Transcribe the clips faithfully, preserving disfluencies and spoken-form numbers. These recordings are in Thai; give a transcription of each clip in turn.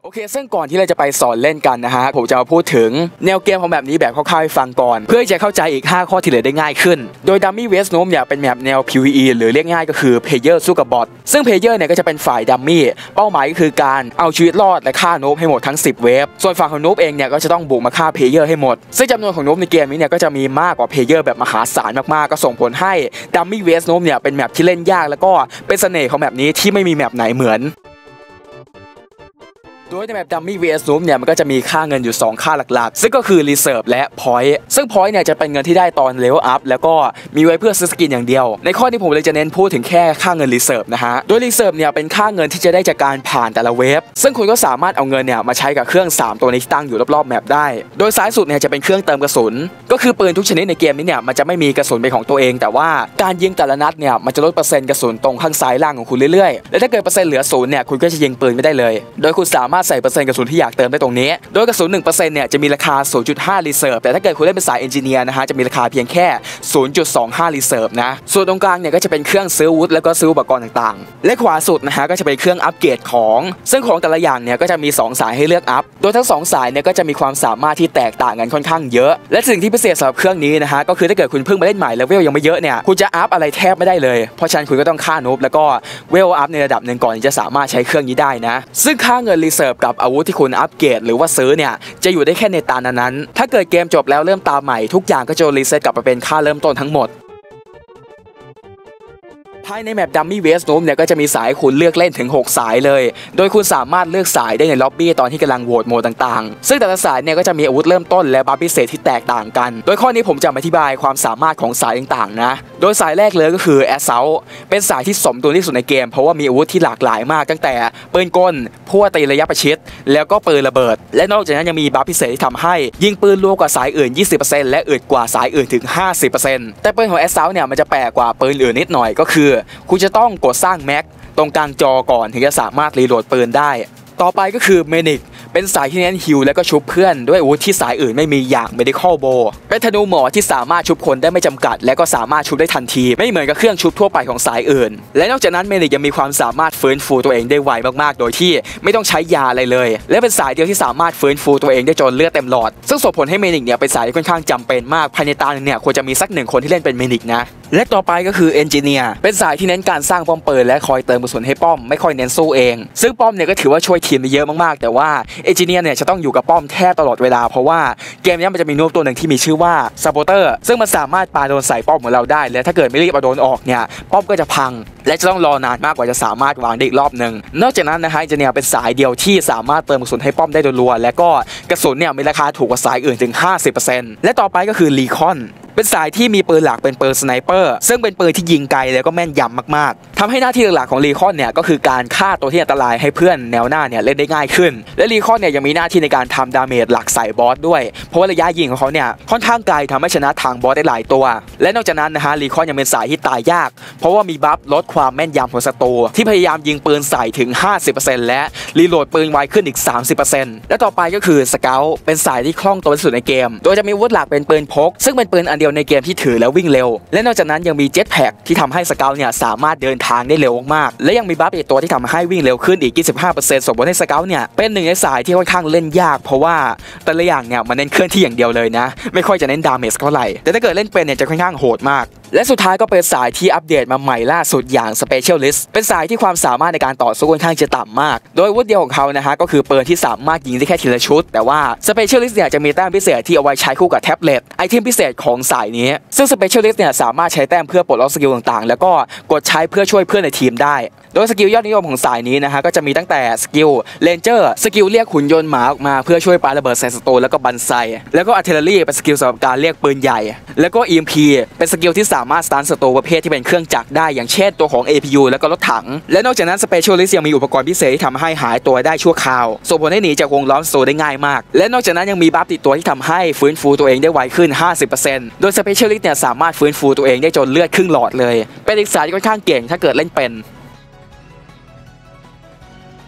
โอเคซึ่งก่อนที่เราจะไปสอนเล่นกันนะฮะผมจะมาพูดถึงแนวเกมของแบบนี้แบบคร่าวๆให้ฟังก่อนเพื่อจะเข้าใจอีกห้าข้อที่เหลือได้ง่ายขึ้นโดย Dummy vs Noob เนี่ยเป็นแบบแนว พี วี อี หรือเรียกง่ายก็คือเพลเยอร์สู้กับบอทซึ่งเพลเยอร์เนี่ยก็จะเป็นฝ่ายดัมมี่เป้าหมายก็คือการเอาชีวิตรอดและฆ่านูบให้หมดทั้งสิบเวฟส่วนฝั่งของนูบเองเนี่ยก็จะต้องบุกมาฆ่าเพลเยอร์ให้หมดซึ่งจำนวนของนูบในเกมนี้เนี่ยก็จะมีมากกว่าเพลเยอร์แบบมหาศาลมากๆก็ส่งผลให้ Dummy vs Noob เนี่ยเป็นแมปที่เล่นยากแล้วก็เป็นเสน่ห์ของแบบนี้ที่ไม่มีแมปไหนเหมือนโดยในแบบ Dummy vs Noob เนี่ยมันก็จะมีค่าเงินอยู่สองค่าหลักๆซึ่งก็คือ Reserve และ Point ซึ่ง Point เนี่ยจะเป็นเงินที่ได้ตอน Level Up แล้วก็มีไว้เพื่อซื้อสกินอย่างเดียวในข้อนี้ผมเลยจะเน้นพูดถึงแค่ค่าเงิน Reserve นะฮะโดย Reserve เนี่ยเป็นค่าเงินที่จะได้จากการผ่านแต่ละเวฟซึ่งคุณก็สามารถเอาเงินเนี่ยมาใช้กับเครื่องสามตัวนี้ที่ตั้งอยู่รอบๆแมปได้โดยซ้ายสุดเนี่ยจะเป็นเครื่องเติมกระสุนก็คือปืนทุกชนิดในเกมนี้เนี่ยมันจะไม่มีกระสุนเป็นของตัวเองแต่ว่าการยิงแต่ละนัดเนี่ยมันจะลดเปอร์เซ็นต์กระสุนตรงข้างซ้ายล่างของคุณเรื่อยๆและถ้าเกิดเปอร์เซ็นต์เหลือศูนย์เนี่ยคุณก็จะยิงปืนไม่ได้เลยโดยคุณสามารถใส่เปอร์เซ็นต์กระสุนที่อยากเติมได้ตรงนี้โดยกระสุน หนึ่งเปอร์เซ็นต์ เนี่ยจะมีราคา ศูนย์จุดห้า Reserve แต่ถ้าเกิดคุณเล่นเป็นสายเอนจิเนียร์นะฮะจะมีราคาเพียงแค่ ศูนย์จุดสองห้า Reserve นะส่วนตรงกลางเนี่ยก็จะเป็นเครื่องซื้ออาวุธแล้วก็ซื้ออุปกรณ์ต่างๆและขวาสุดนะฮะก็จะเป็นเครื่องอัปเกรดของซึ่งของแต่ละอย่างเนี่ยก็จะมีสองสายให้เลือกอัพโดยทั้งสองสายเนี่ยก็จะมีความสามารถที่แตกต่างกันค่อนข้างเยอะและสิ่งที่พิเศษสำหรับเครื่องนี้นะฮะก็คือถ้าเกิดคุณเพิ่งมาเล่นใหม่แล้วเวลยังไม่เยอะเนี่ยคุณจะอัพอะไรแทบไม่ได้เลยเพราะฉะนั้นคุณก็ต้องฆ่านูบแล้วก็เวลอัพในระดับหนึ่งก่อนจะสามารถใช้เครื่องนี้ได้นะซึ่งค่าเงิน Reserve กับอาวุธที่คุณอัปเกรดหรือว่าซื้อเนี่ยจะอยู่ได้แค่ในตานั้นๆถ้าเกิดเกมจบแล้วเริ่มตามใหม่ทุกอย่างก็จะรีเซ็ตกลับมาเป็นค่าเริ่มต้นทั้งหมดภายในแมป Dummy vs Noob เนี่ยก็จะมีสายคุณเลือกเล่นถึงหกสายเลยโดยคุณสามารถเลือกสายได้ในล็อบบี้ตอนที่กำลังโหวตโหมดต่างๆซึ่งแต่ละสายเนี่ยก็จะมีอาวุธเริ่มต้นและบัฟพิเศษที่แตกต่างกันโดยข้อนี้ผมจะอธิบายความสามารถของสายต่างๆนะโดยสายแรกเลยก็คือ Assault เป็นสายที่สมดุลที่สุดในเกมเพราะว่ามีอาวุธที่หลากหลายมากตั้งแต่ปืนกลพั่วตีระยะประชิดแล้วก็ปืนระเบิดและนอกจากนั้นยังมีบัฟพิเศษที่ทำให้ยิงปืนรัวกว่าสายอื่น ยี่สิบเปอร์เซ็นต์ และอึดกว่าสายอื่นถึง ห้าสิบเปอร์เซ็นต์ แต่ปืนของ Assault เนี่ยมันจะแปลกกว่าปืนอื่นนิดหน่อยก็คือคุณจะต้องกดสร้างแม็กตรงกลางจอก่อนถึงจะสามารถรีโหลดปืนได้ต่อไปก็คือเมนิกเป็นสายที่เน้นฮิลและก็ชุบเพื่อนด้วยอาวุธที่สายอื่นไม่มีอย่าง Medical Bow เป็นธนูหมอที่สามารถชุบคนได้ไม่จำกัดและก็สามารถชุบได้ทันทีไม่เหมือนกับเครื่องชุบทั่วไปของสายอื่นและนอกจากนั้นเมนิกยังมีความสามารถฟื้นฟูตัวเองได้ไวมากๆโดยที่ไม่ต้องใช้ยาอะไรเลยและเป็นสายเดียวที่สามารถฟื้นฟูตัวเองได้จนเลือดเต็มหลอดซึ่งส่งผลให้เมนิกเนี่ยเป็นสายที่ค่อนข้างจำเป็นมากภายในตาเนี่ยควรจะมีสักหนึ่งคนที่เล่นเป็นเมนิกนะและต่อไปก็คือเอนจิเนียร์เป็นสายที่เน้นการสร้างป้อมปืนและคอยเติมกระสุนให้ป้อมไม่ค่อยเน้นสู้เองซึ่งป้อมเนี่ยก็ถือว่าช่วยทีมได้เยอะมากๆแต่ว่าเอนจิเนียร์เนี่ยจะต้องอยู่กับป้อมแทบตลอดเวลาเพราะว่าเกมนี้มันจะมีนูบตัวหนึ่งที่มีชื่อว่าซาโบเตอร์ซึ่งมันสามารถปาโดนใส่ป้อมของเราได้และถ้าเกิดไม่รีบเอาโดนออกเนี่ยป้อมก็จะพังและจะต้องรอนานมากกว่าจะสามารถวางได้อีกรอบนึงนอกจากนั้นนะฮะเอนจิเนียร์เป็นสายเดียวที่สามารถเติมกระสุนให้ป้อมได้รัวๆและก็กระสุนเนี่ยมีราคาถูกกว่าสายอื่นถึง ห้าสิบเปอร์เซ็นต์ และต่อไปก็คือรีคอนเป็นสายที่มีปืนหลักเป็นปืนสไนเปอร์ซึ่งเป็นปืนที่ยิงไกลแล้วก็แม่นยำมากๆทำให้หน้าที่หลักๆของรีคอนเนี่ยก็คือการฆ่าตัวที่อันตรายให้เพื่อนแนวหน้าเนี่ยเล่นได้ง่ายขึ้นและรีคอนเนี่ยยังมีหน้าที่ในการทำดาเมจหลักใส่บอสด้วยเพราะว่าระยะยิงของเขาเนี่ยค่อนข้างไกลทำให้ชนะทางบอสได้หลายตัวและนอกจากนั้นนะฮะรีคอนยังเป็นสายที่ตายยากเพราะว่ามีบัฟลดความแม่นยำของศัตรูที่พยายามยิงปืนใส่ถึง ห้าสิบเปอร์เซ็นต์ และรีโหลดปืนไวขึ้นอีก สามสิบเปอร์เซ็นต์ และต่อไปก็คือสเกลเป็นสายที่คล่องตัวที่สุดในเกมโดยจะมีอาวุธหลักเป็นปืนพกซึ่งเป็นปืนอันเดียวในเกมที่ถือและวิ่งเร็วและนอกจากนั้นยังมีเจ็ตแพ็กที่ทำให้สเกลเนี่ยสามารถเดินทางได้เร็วมากและยังมีบัฟอีกตัวที่ทำให้วิ่งเร็วขึ้นอีก ยี่สิบห้าเปอร์เซ็นต์ ส่งผลให้สเกลเนี่ยเป็นหนึ่งในสายที่ค่อนข้างเล่นยากเพราะว่าแต่ละอย่างเนี่ยมันเน้นเคลื่อนที่อย่างเดียวเลยนะไม่ค่อยจะเน้นดาเมจเท่าไหร่แต่ถ้าเกิดเล่นเป็นเนี่ยจะค่อนข้างโหดมากและสุดท้ายก็เป็นสายที่อัปเดตมาใหม่ล่าสุดอย่าง Specialist เป็นสายที่ความสามารถในการต่อสู้ค่อนข้างจะต่ำมากโดยอาวุธเดียวของเขานะฮะก็คือปืนที่สามารถยิงได้แค่ทีละชุดแต่ว่า Specialist เนี่ยจะมีแต้มพิเศษที่เอาไว้ใช้คู่กับแท็บเล็ตไอเทมพิเศษของสายนี้ซึ่ง Specialist เนี่ยสามารถใช้แต้มเพื่อปลดล็อกสกิลต่างๆแล้วก็กดใช้เพื่อช่วยเพื่อนในทีมได้โดยสกิลยอดนิยมของสายนี้นะฮะก็จะมีตั้งแต่สกิลเรนเจอร์สกิลเรียกหุ่นยนต์หมาออกมาเพื่อช่วยปาระเบิดใส่ศัตรูแล้วก็บันไซแล้วก็อาร์เทลเลอรี่เป็นสกิลสำหรับการเรียกปืนใหญ่แล้วก็ อี เอ็ม พี เป็นสกิลที่สามารถสตันศัตรูประเภทที่เป็นเครื่องจักรได้อย่างเช่นตัวของ เอ พี ยู แล้วก็รถถังและนอกจากนั้น Specialist ยังมีอุปกรณ์พิเศษที่ทำให้หายตัวได้ชั่วคราวส่งผลให้หนีจากวงล้อมศัตรูได้ง่ายมากและนอกจากนั้นยังมีบัฟติดตัวที่ทำให้ฟื้นฟูตัวเองได้ไวขึ้น ห้าสิบเปอร์เซ็นต์ โดย Specialist เนี่ยสามารถฟื้นฟูตัวเองได้จนเลือดครึ่งหลอดเลยเป็นอีกสายที่ค่อนข้างเก่งถ้าเกิดเล่นเป็นใน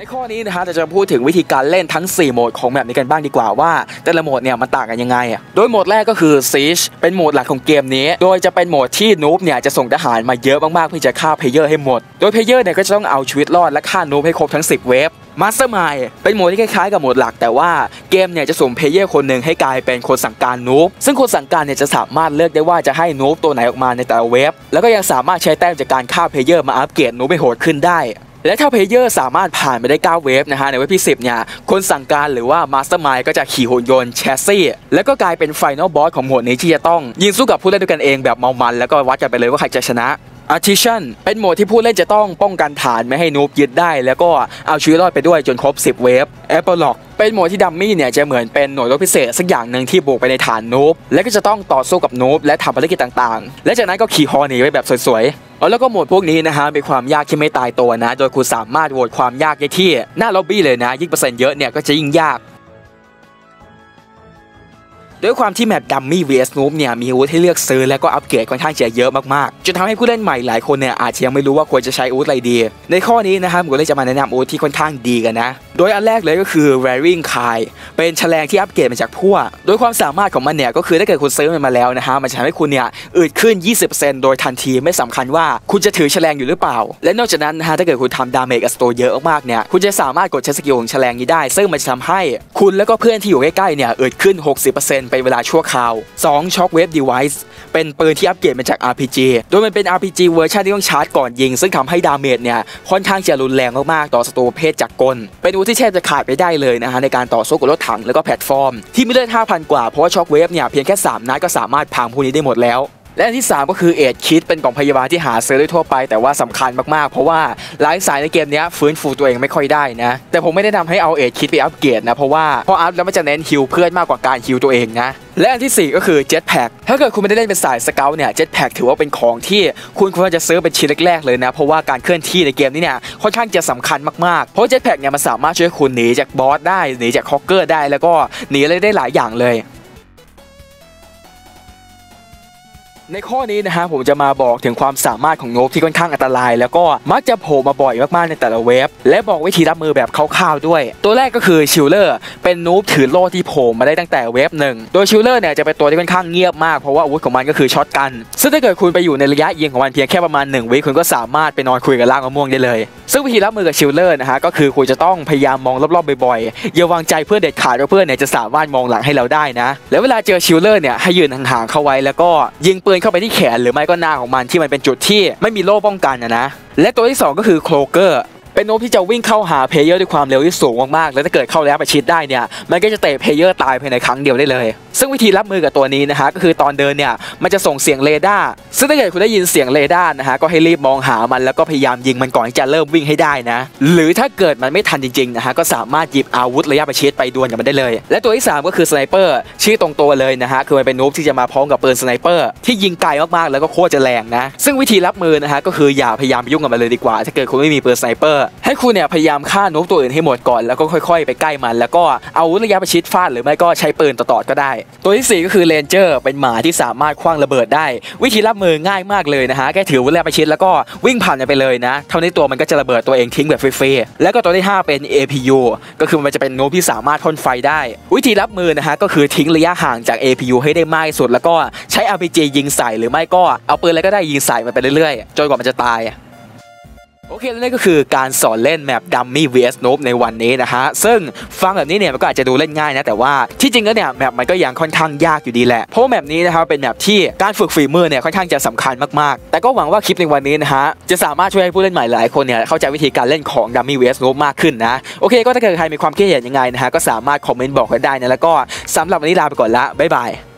ในข้อนี้นะฮะจะพูดถึงวิธีการเล่นทั้งสี่โหมดของแมปนี้กันบ้างดีกว่าว่าแต่ละโหมดเนี่ยมันต่างกันยังไงอ่ะโดยโหมดแรกก็คือ Siege เป็นโหมดหลักของเกมนี้โดยจะเป็นโหมดที่นูบเนี่ยจะส่งทหารมาเยอะมากๆเพื่อจะฆ่าเพลเยอร์ให้หมดโดยเพลเยอร์เนี่ยก็จะต้องเอาชีวิตรอดและฆ่านูบให้ครบทั้งสิบเวฟMastermind เป็นโหมดที่คล้ายๆกับโหมดหลักแต่ว่าเกมเนี่ยจะสุ่มเพลเยอร์คนหนึ่งให้กลายเป็นคนสั่งการนูบซึ่งคนสั่งการเนี่ยจะสามารถเลือกได้ว่าจะให้นูบตัวไหนออกมาในแต่ละเวฟแล้วก็ยังสามารถใช้แต้มจากการฆ่าเพลเยอร์มาอัปเกรดนูบให้โหดขึ้นได้และถ้าเพลเยอร์สามารถผ่านไปได้เก้าเวฟนะฮะในเวฟที่สิบเนี่ยคนสั่งการหรือว่า Mastermind ก็จะขี่หุ่นยนต์แชสซี่แล้วก็กลายเป็น Final Boss ของโหมดนี้ที่จะต้องยิงสู้กับผู้เล่นด้วยกันเองแบบเมามันแล้วก็วัดกันไปเลยว่าใครจะชนะArtisan เป็นโหมดที่ผู้เล่นจะต้องป้องกันฐานไม่ให้นูบยึดได้แล้วก็เอาชีวิตรอดไปด้วยจนครบสิบเวฟ Epilogue เป็นโหมดที่ดัมมี่เนี่ยจะเหมือนเป็นหน่วยรบพิเศษสักอย่างหนึ่งที่บุกไปในฐานนูบและก็จะต้องต่อสู้กับนูบและทำภารกิจต่างๆและจากนั้นก็ขี่ฮอหนีไปแบบสวยๆแล้วก็โหมดพวกนี้นะฮะมีความยากที่ไม่ตายตัวนะโดยคุณสามารถโหวตความยากได้ที่หน้าล็อบบี้เลยนะยิ่งเปอร์เซ็นต์เยอะเนี่ยก็จะยิ่งยากด้วยความที่แมปดัมมี่ วี เอส นูบเนี่ยมีอาวุธให้เลือกซื้อและก็อัปเกรดค่อนข้างจะเยอะมากๆจนทำให้ผู้เล่นใหม่หลายคนเนี่ยอาจจะยังไม่รู้ว่าควรจะใช้อาวุธอะไรดีในข้อนี้นะครับผมก็เลยจะมาแนะนำอาวุธที่ค่อนข้างดีกันนะโดยอันแรกเลยก็คือ Wearing Kai เป็นแฉลงที่อัปเกรดมาจากพวกโดยความสามารถของมันเนี่ยก็คือถ้าเกิดคุณซื้อมันมาแล้วนะฮะมันจะทำให้คุณเนี่ยอึดขึ้น ยี่สิบเปอร์เซ็นต์ โดยทันทีไม่สำคัญว่าคุณจะถือแฉลงอยู่หรือเปล่าและนอกจากนั้นนะฮะถ้าเกิดคุณทำดาเมจกับสโตเยอะมากๆเนี่ยคุณจะสามารถกดใช้สกิลของแฉลงนี้ได้ซึ่งมันจะทำให้คุณแล้วก็เพื่อนที่อยู่ใกล้ๆเนี่ยอึดขึ้น หกสิบเปอร์เซ็นต์ เป็นเวลาชั่วคราวสอง Shockwave Device เป็นปืนที่อัปเกรดมาจาก อาร์ พี จี โดยมันเป็น อาร์ พี จี เวอร์ชันที่ต้องชาร์จก่อนยิงซึ่งทำให้ดาเมจเนี่ยค่อนข้างจะรุนแรงมากๆต่อศัตรูประเภทจักรกลเป็นอาวุธที่แทบจะขาดไม่ได้เลยนะฮะในการต่อสู้กับรถถังแล้วก็แพลตฟอร์มที่มีเลือด ห้าพัน กว่าเพราะว่า Shockwave เนี่ยเพียงแค่สามนัดก็สามารถพังพวกนี้ได้หมดแล้วและอันที่สามก็คือเอทคิดเป็นกล่องพยาบาลที่หาซื้อได้ทั่วไปแต่ว่าสำคัญมากๆเพราะว่าหลายสายในเกมนี้ฟื้นฟูตัวเองไม่ค่อยได้นะแต่ผมไม่ได้นำให้เอาเอทคิดไปอัปเกรดนะเพราะว่าพออัพแล้วมันจะเน้นฮิลเพื่อนมากกว่าการฮิลตัวเองนะและอันที่สี่ก็คือเจ็ตแพ็คถ้าเกิดคุณไม่ได้เล่นเป็นสายสเกลเนี่ยเจ็ตแพ็คถือว่าเป็นของที่คุณควรจะซื้อเป็นชิ้นแรกๆเลยนะเพราะว่าการเคลื่อนที่ในเกมนี้เนี่ยค่อนข้างจะสำคัญมากๆเพราะเจ็ตแพ็คเนี่ยมันสามารถช่วยคุณหนีจากบอสได้หนีจากฮอกเกอร์ได้แล้วก็หนีอะไรได้หลายอย่างเลยในข้อนี้นะฮะผมจะมาบอกถึงความสามารถของนูบที่ค่อนข้างอันตรายแล้วก็มักจะโผล่มาบ่อยมากๆในแต่ละเวฟและบอกวิธีรับมือแบบคร่าวๆด้วยตัวแรกก็คือชิลเลอร์เป็นนูบถือโล่ที่โผล่มาได้ตั้งแต่เวฟหนึ่งโดยชิลเลอร์เนี่ยจะเป็นตัวที่ค่อนข้างเงียบมากเพราะว่าอาวุธของมันก็คือช็อตกันซึ่งถ้าเกิดคุณไปอยู่ในระยะยิงของมันเพียงแค่ประมาณหนึ่งวิคุณก็สามารถไปนอนคุยกับล่างมะม่วงได้เลยซึ่งวิธีรับมือกับชิลเลอร์นะฮะก็คือคุณจะต้องพยายามมองรอบๆบ่อยๆอย่าวางใจเพื่อนเด็ดขาดว่าเพื่อนเนี่ยจะสามารถมองหลังให้เราได้นะแล้วเวลาเจอชิลเลอร์เนี่ยให้ยืนห่างๆเข้าไว้แล้วก็ยิงปืนเข้าไปที่แขนหรือไม่ก็หน้าของมันที่มันเป็นจุดที่ไม่มีโล่ป้องกันนะนะและตัวที่สองก็คือโคลเกอร์เป็นนูบที่จะวิ่งเข้าหาเพลเยอร์ด้วยความเร็วที่สูงมากๆแล้วถ้าเกิดเข้าแล้วประชิดได้เนี่ยมันก็จะเตะเพลเยอร์ตายภายในครั้งเดียวได้เลยซึ่งวิธีรับมือกับตัวนี้นะฮะก็คือตอนเดินเนี่ยมันจะส่งเสียงเรดาร์ซึ่งถ้าเกิดคุณได้ยินเสียงเรดาร์นะฮะก็ให้รีบมองหามันแล้วก็พยายามยิงมันก่อนที่จะเริ่มวิ่งให้ได้นะหรือถ้าเกิดมันไม่ทันจริงๆนะฮะก็สามารถหยิบอาวุธระยะประชิดไปดวลกับมันได้เลยและตัวที่สามก็คือสไนเปอร์ชื่อตรงตัวเลยนะฮะคือมันเป็นนูบที่จะมาพร้อมกับปืนสไนเปอร์ที่ยิงไกลมากๆแล้วก็โคตรจะแรงนะซึ่งวิธีรับมือนะฮะก็คืออย่าพยายามไปยุ่งกับมันเลยดีกว่าถ้าเกิดคุณไม่มีปืนสไนเปอร์ให้คุณเนี่ยพยายามฆ่านูบตัวอื่นให้หมดก่อนแล้วก็ค่อยๆไปใกล้มันแล้วก็เอาอาวุธระยะประชิดฟาดหรือไม่ก็ใช้ปืนต่อๆก็ได้ตัวที่สี่ก็คือเรนเจอร์เป็นหมาที่สามารถคว้างระเบิดได้วิธีรับมือง่ายมากเลยนะฮะแค่ถืออาวุธระยะประชิดแล้วก็วิ่งผ่านไปเลยนะเท่านี้ตัวมันก็จะระเบิดตัวเองทิ้งแบบฟรีๆแล้วก็ตัวที่ห้าเป็น เอ พี ยู ก็คือมันจะเป็นนูบที่สามารถพ่นไฟได้วิธีรับมือนะฮะก็คือทิ้งระยะห่างจาก เอ พี ยู ให้ได้มากที่สุดแล้วก็ใช้ อาร์ พี จี ยิงใส่หรือไม่ก็เอาปืนอะไรก็ได้ยิงใส่มันไปเรื่อยๆจนกว่ามันจะตายโอเคแล้วนี่ก็คือการสอนเล่นแมป Dummy วี เอส Noob ในวันนี้นะฮะซึ่งฟังแบบนี้เนี่ยมันก็อาจจะดูเล่นง่ายนะแต่ว่าที่จริงแล้วเนี่ยแมปมันก็ยังค่อนข้างยากอยู่ดีแหละเพราะแมปนี้นะครับเป็นแมปที่การฝึกฝีมือเนี่ยค่อนข้างจะสำคัญมากๆแต่ก็หวังว่าคลิปในวันนี้นะฮะจะสามารถช่วยให้ผู้เล่นใหม่หลายคนเนี่ยเข้าใจวิธีการเล่นของ Dummy วี เอส Noob มากขึ้นนะโอเคก็ถ้าเกิดใครมีความคิดเห็นยังไงนะฮะก็สามารถคอมเมนต์บอกกันได้นะแล้วก็สำหรับวันนี้ลาไปก่อนละบ๊ายบาย